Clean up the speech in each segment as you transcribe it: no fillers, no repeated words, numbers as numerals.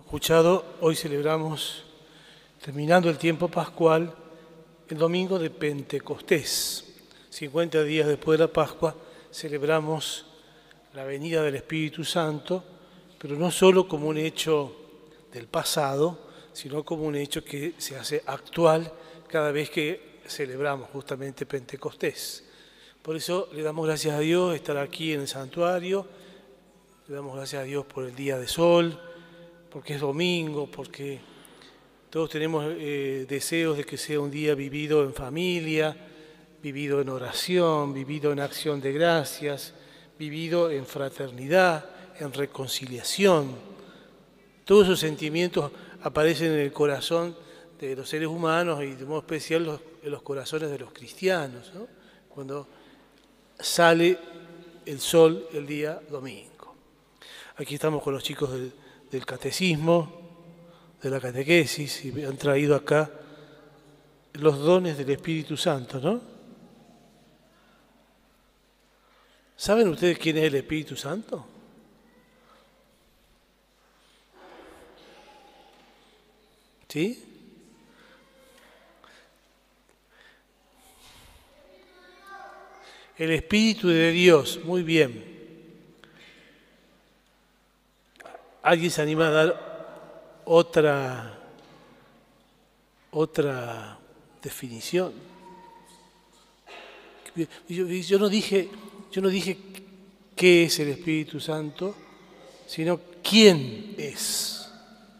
escuchado, hoy celebramos, terminando el tiempo pascual, el domingo de Pentecostés. 50 días después de la Pascua celebramos la venida del Espíritu Santo, pero no solo como un hecho del pasado, sino como un hecho que se hace actual cada vez que celebramos justamente Pentecostés. Por eso le damos gracias a Dios de estar aquí en el santuario, le damos gracias a Dios por el día de sol, porque es domingo, porque todos tenemos deseos de que sea un día vivido en familia, vivido en oración, vivido en acción de gracias, vivido en fraternidad, en reconciliación. Todos esos sentimientos aparecen en el corazón de los seres humanos y de modo especial en los corazones de los cristianos, ¿no? Cuando sale el sol el día domingo. Aquí estamos con los chicos del catecismo, de la catequesis, y me han traído acá los dones del Espíritu Santo, ¿no? ¿Saben ustedes quién es el Espíritu Santo? ¿Sí? El Espíritu de Dios, muy bien. ¿Alguien se anima a dar otra definición? Yo no dije qué es el Espíritu Santo, sino quién es.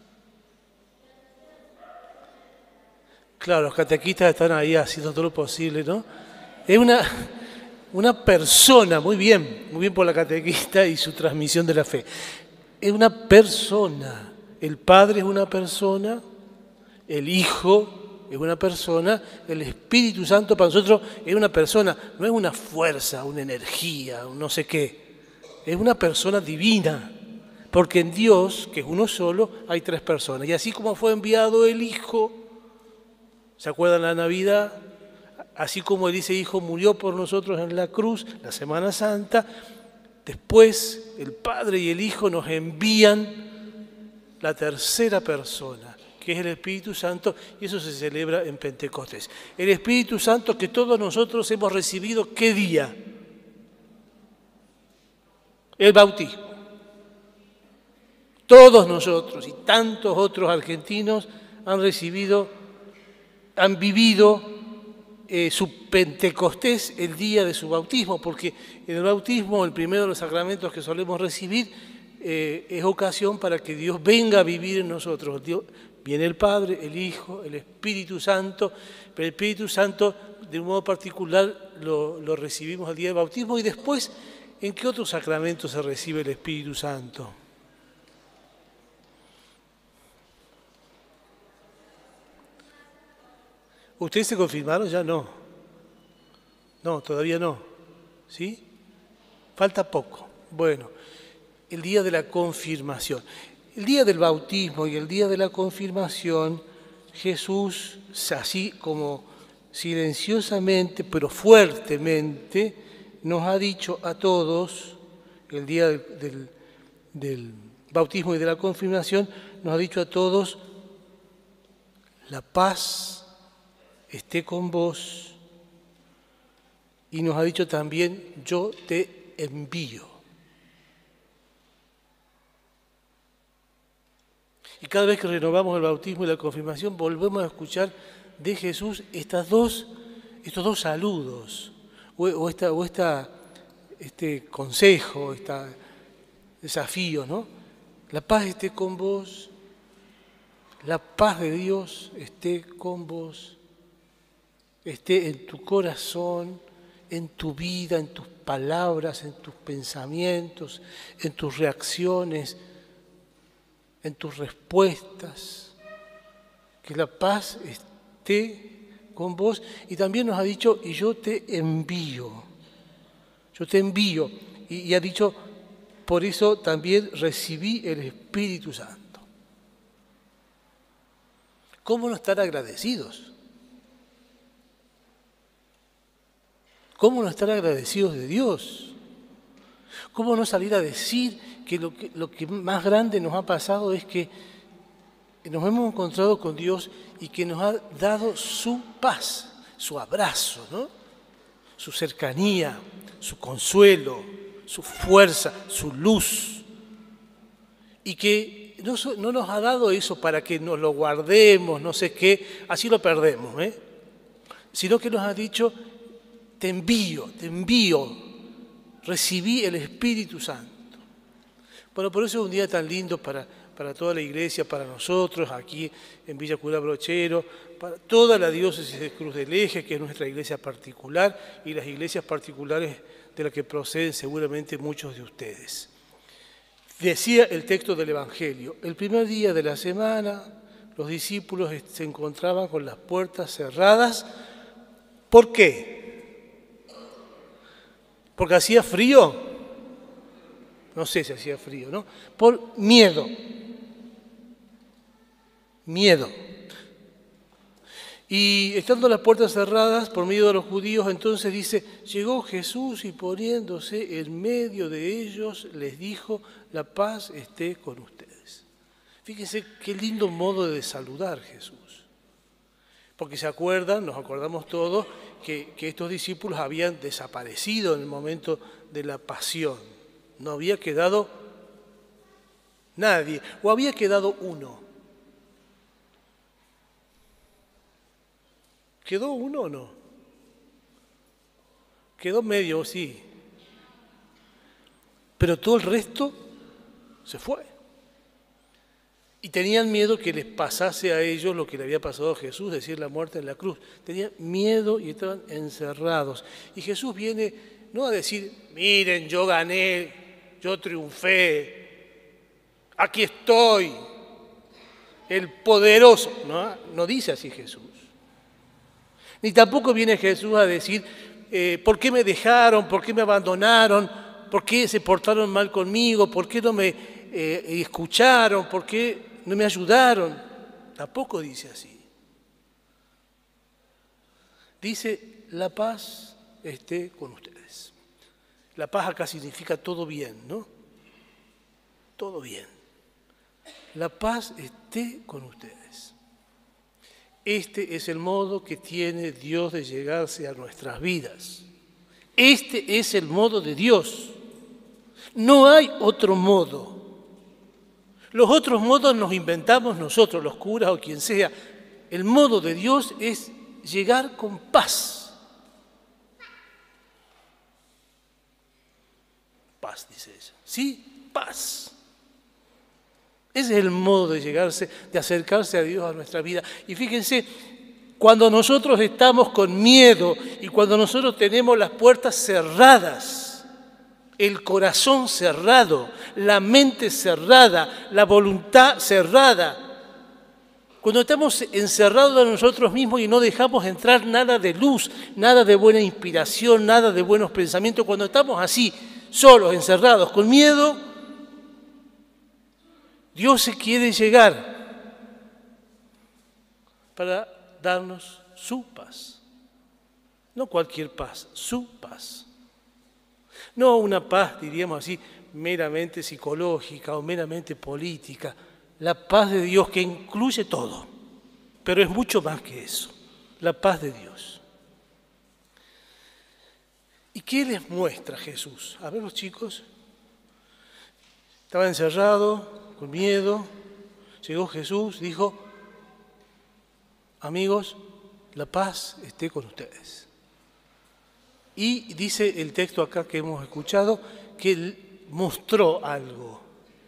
Claro, los catequistas están ahí haciendo todo lo posible, ¿no? Es una persona, muy bien por la catequista y su transmisión de la fe. Es una persona, el Padre es una persona, el Hijo es una persona, el Espíritu Santo para nosotros es una persona, no es una fuerza, una energía, un no sé qué, es una persona divina, porque en Dios, que es uno solo, hay tres personas. Y así como fue enviado el Hijo, ¿se acuerdan la Navidad? Así como ese Hijo murió por nosotros en la cruz, la Semana Santa, después el Padre y el Hijo nos envían la tercera persona, que es el Espíritu Santo, y eso se celebra en Pentecostés. El Espíritu Santo que todos nosotros hemos recibido, ¿qué día? El bautismo. Todos nosotros y tantos otros argentinos han vivido su Pentecostés el día de su bautismo, porque en el bautismo, el primero de los sacramentos que solemos recibir, es ocasión para que Dios venga a vivir en nosotros. Viene el Padre, el Hijo, el Espíritu Santo, pero el Espíritu Santo de un modo particular lo recibimos el día del bautismo. Y después, ¿en qué otro sacramento se recibe el Espíritu Santo? ¿Ustedes se confirmaron? Ya no. No, todavía no. ¿Sí? Falta poco. Bueno, el día de la confirmación. El día del bautismo y el día de la confirmación, Jesús, así como silenciosamente, pero fuertemente, nos ha dicho a todos, el día del bautismo y de la confirmación, nos ha dicho a todos, la paz esté con vos, y nos ha dicho también, yo te envío. Y cada vez que renovamos el bautismo y la confirmación, volvemos a escuchar de Jesús estos dos saludos, este consejo, este desafío, ¿no? La paz esté con vos, la paz de Dios esté con vos, esté en tu corazón, en tu vida, en tus palabras, en tus pensamientos, en tus reacciones, en tus respuestas. Que la paz esté con vos. Y también nos ha dicho, y yo te envío. Yo te envío. Y ha dicho, por eso también recibí el Espíritu Santo. ¿Cómo no estar agradecidos? ¿Cómo no estar agradecidos de Dios? ¿Cómo no salir a decir que lo que más grande nos ha pasado es que nos hemos encontrado con Dios y que nos ha dado su paz, su abrazo, ¿no? Su cercanía, su consuelo, su fuerza, su luz. Y que no nos ha dado eso para que nos lo guardemos, no sé qué, así lo perdemos, sino que nos ha dicho, te envío, recibí el Espíritu Santo. Bueno, por eso es un día tan lindo para toda la iglesia, para nosotros, aquí en Villa Cura Brochero, para toda la diócesis de Cruz del Eje, que es nuestra iglesia particular, y las iglesias particulares de las que proceden seguramente muchos de ustedes. Decía el texto del Evangelio, el primer día de la semana los discípulos se encontraban con las puertas cerradas. ¿Por qué? ¿Porque hacía frío? No sé si hacía frío, ¿no? Por miedo. Miedo. Y estando las puertas cerradas por medio de los judíos, entonces dice, llegó Jesús y poniéndose en medio de ellos, les dijo, la paz esté con ustedes. Fíjense qué lindo modo de saludar Jesús. Porque se acuerdan, nos acordamos todos, que estos discípulos habían desaparecido en el momento de la pasión. No había quedado nadie, o había quedado uno. ¿Quedó uno o no? Quedó medio, sí. Pero todo el resto se fue. Y tenían miedo que les pasase a ellos lo que le había pasado a Jesús, es decir, la muerte en la cruz. Tenían miedo y estaban encerrados. Y Jesús viene no a decir, miren, yo gané, yo triunfé, aquí estoy, el poderoso. No dice así Jesús. Ni tampoco viene Jesús a decir, ¿por qué me dejaron? ¿Por qué me abandonaron? ¿Por qué se portaron mal conmigo? ¿Por qué no me escucharon? ¿Por qué no me ayudaron? Tampoco dice así. Dice, la paz esté con ustedes. La paz acá significa todo bien, ¿no? Todo bien. La paz esté con ustedes. Este es el modo que tiene Dios de llegarse a nuestras vidas. Este es el modo de Dios. No hay otro modo. Los otros modos nos inventamos nosotros, los curas o quien sea. El modo de Dios es llegar con paz. Paz, dice ella. Sí, paz. Ese es el modo de acercarse a Dios a nuestra vida. Y fíjense, cuando nosotros estamos con miedo y cuando nosotros tenemos las puertas cerradas, el corazón cerrado, la mente cerrada, la voluntad cerrada, cuando estamos encerrados en nosotros mismos y no dejamos entrar nada de luz, nada de buena inspiración, nada de buenos pensamientos, cuando estamos así, solos, encerrados, con miedo, Dios se quiere llegar para darnos su paz. No cualquier paz, su paz. No una paz, diríamos así, meramente psicológica o meramente política. La paz de Dios que incluye todo, pero es mucho más que eso. La paz de Dios. ¿Y qué les muestra Jesús? A ver los chicos. Estaba encerrado, con miedo, llegó Jesús, dijo, amigos, la paz esté con ustedes. Y dice el texto acá que hemos escuchado, que él mostró algo.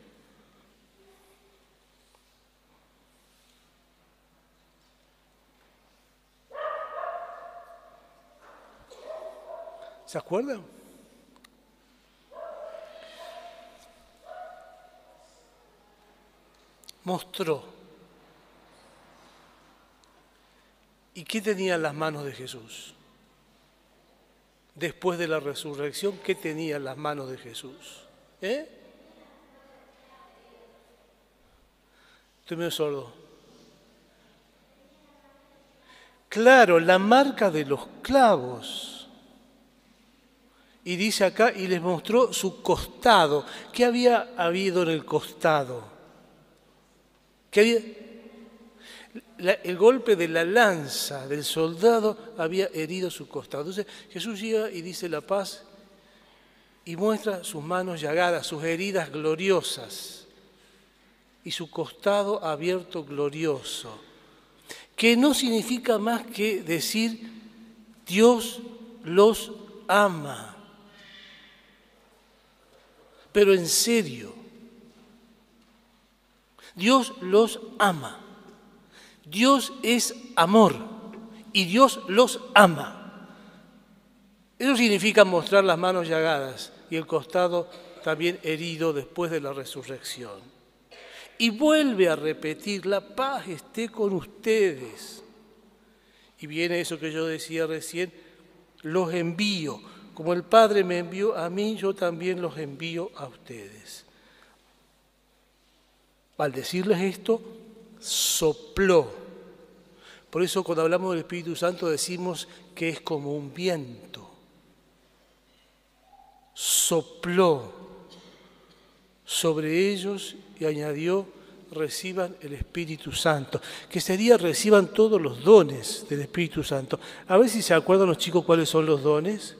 ¿Se acuerdan? Mostró. ¿Y qué tenía en las manos de Jesús? Después de la resurrección, ¿qué tenía en las manos de Jesús? Estoy medio sordo. Claro, la marca de los clavos. Y dice acá, y les mostró su costado. ¿Qué había habido en el costado? ¿Qué había? el golpe de la lanza del soldado había herido su costado. Entonces Jesús llega y dice la paz y muestra sus manos llagadas, sus heridas gloriosas y su costado abierto glorioso, que no significa más que decir Dios los ama, pero en serio, Dios los ama. Dios es amor y Dios los ama. Eso significa mostrar las manos llagadas y el costado también herido después de la resurrección. Y vuelve a repetir, la paz esté con ustedes. Y viene eso que yo decía recién, los envío. Como el Padre me envió a mí, yo también los envío a ustedes. Al decirles esto, sopló. Por eso cuando hablamos del Espíritu Santo decimos que es como un viento. Sopló sobre ellos y añadió, reciban el Espíritu Santo, que sería reciban todos los dones del Espíritu Santo. A ver si se acuerdan los chicos cuáles son los dones.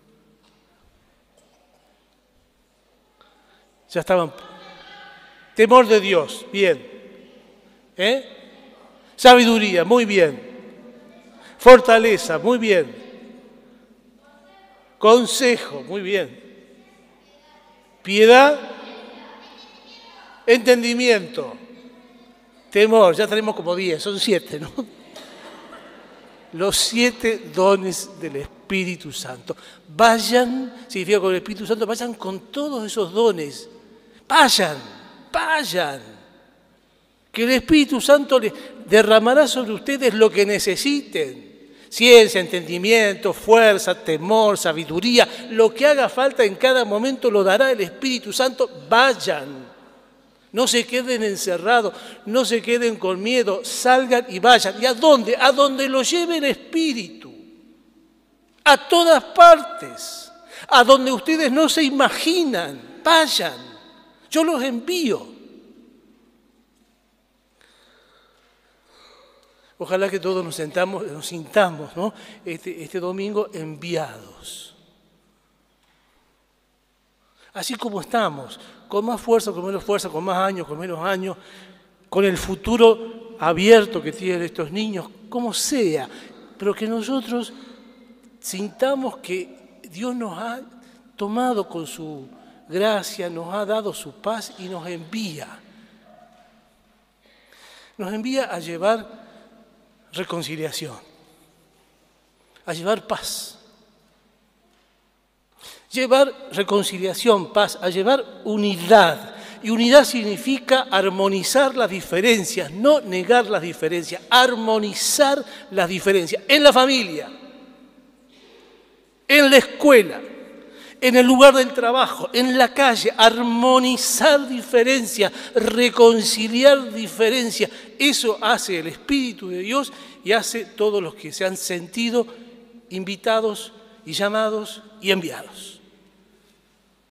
Ya estaban. Temor de Dios, bien. Sabiduría, muy bien. Fortaleza, muy bien. Consejo, muy bien. Piedad, entendimiento, temor, ya tenemos como 10, son 7, ¿no? Los 7 dones del Espíritu Santo. Vayan, significa con el Espíritu Santo, vayan con todos esos dones. Vayan. Que el Espíritu Santo les derramará sobre ustedes lo que necesiten. Ciencia, entendimiento, fuerza, temor, sabiduría, lo que haga falta en cada momento lo dará el Espíritu Santo. Vayan. No se queden encerrados, no se queden con miedo, salgan y vayan. ¿Y a dónde? A donde los lleve el Espíritu. A todas partes. A donde ustedes no se imaginan. Vayan. Yo los envío. Ojalá que todos nos sintamos, ¿no? este domingo enviados. Así como estamos, con más fuerza, con menos fuerza, con más años, con menos años, con el futuro abierto que tienen estos niños, como sea, pero que nosotros sintamos que Dios nos ha tomado con su gracia, nos ha dado su paz y nos envía. Nos envía a llevar reconciliación, a llevar paz. Llevar reconciliación, paz, a llevar unidad. Y unidad significa armonizar las diferencias, no negar las diferencias, armonizar las diferencias. En la familia, en la escuela, en el lugar del trabajo, en la calle, armonizar diferencias, reconciliar diferencias. Eso hace el Espíritu de Dios y hace todos los que se han sentido invitados y llamados y enviados.